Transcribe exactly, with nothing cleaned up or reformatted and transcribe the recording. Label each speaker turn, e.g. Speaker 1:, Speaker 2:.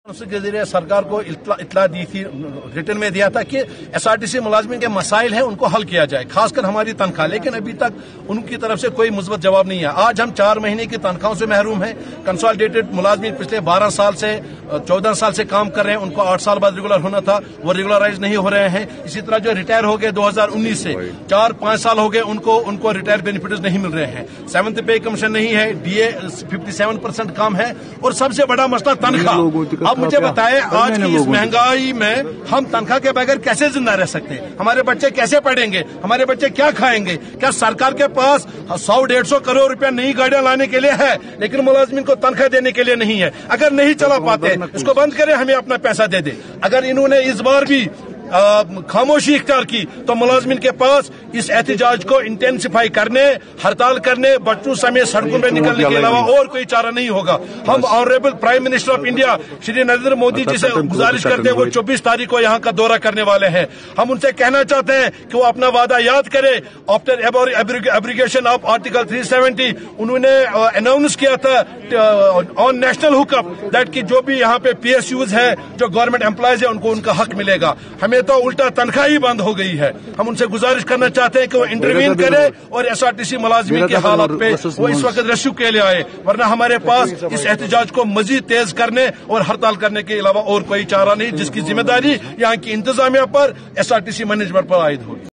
Speaker 1: के जरिए सरकार को इतला, इतला दी थी, रिटर्न में दिया था कि एसआरटीसी मुलाजमिन के मसाइल हैं उनको हल किया जाए, खासकर हमारी तनख्वाह। लेकिन अभी तक उनकी तरफ से कोई मुस्बत जवाब नहीं है। आज हम चार महीने की तनख्वाहों से महरूम हैं। कंसोलिडेटेड मुलाजमिन पिछले बारह साल से चौदह साल से काम कर रहे हैं, उनको आठ साल बाद रेगुलर होना था, वो रेगुलराइज नहीं हो रहे हैं। इसी तरह जो रिटायर हो गए दो हजार उन्नीस से चार पांच साल हो गए, उनको उनको रिटायर बेनिफिट्स नहीं मिल रहे हैं। सेवंथ पे कमीशन नहीं है, डीए फिफ्टी सेवन परसेंट कम है, और सबसे बड़ा मसला तनख्वाह। अब मुझे बताएं, आज की इस महंगाई में हम तनख्वाह के बगैर कैसे जिंदा रह सकते हैं? हमारे बच्चे कैसे पढ़ेंगे? हमारे बच्चे क्या खाएंगे? क्या सरकार के पास सौ डेढ़ सौ करोड़ रुपया नई गाड़ियां लाने के लिए है, लेकिन मुलाजमिन को तनख्वाह देने के लिए नहीं है? अगर नहीं चला पाते इसको बंद करें, हमें अपना पैसा दे दे। अगर इन्होंने इस बार भी खामोशी इख्तियार की तो मुलाजमिन के पास इस एहतजाज को इंटेंसिफाई करने, हड़ताल करने, बच्चों समेत सड़कों में निकलने के अलावा और कोई चारा नहीं होगा। हम honourable prime minister of India Shri Narendra Modi ji से गुजारिश करते हैं, वो चौबीस तारीख को यहाँ का दौरा करने वाले हैं। हम उनसे कहना चाहते हैं कि वो अपना वादा याद करे। After abrogation of article three seventy उन्होंने अनाउंस किया था ऑन नेशनल हुकअप दैट कि जो भी यहाँ पे पीएसयूज है, जो गवर्नमेंट एम्प्लॉयज है, उनको उनका हक मिलेगा। हमें तो उल्टा तनख्वाह ही बंद हो गई है। हम उनसे गुजारिश करना चाहते हैं कि वो इंटरवीन करे और एसआरटीसी मुलाजमिन के हालात पे वो इस वक्त रेस्क्यू के लिए आए, वरना हमारे पास इस एहतजाज को मजीद तेज करने और हड़ताल करने के अलावा और कोई चारा नहीं, जिसकी जिम्मेदारी यहाँ की इंतजामिया पर, एसआरटीसी मैनेजमेंट पर आयद होगी।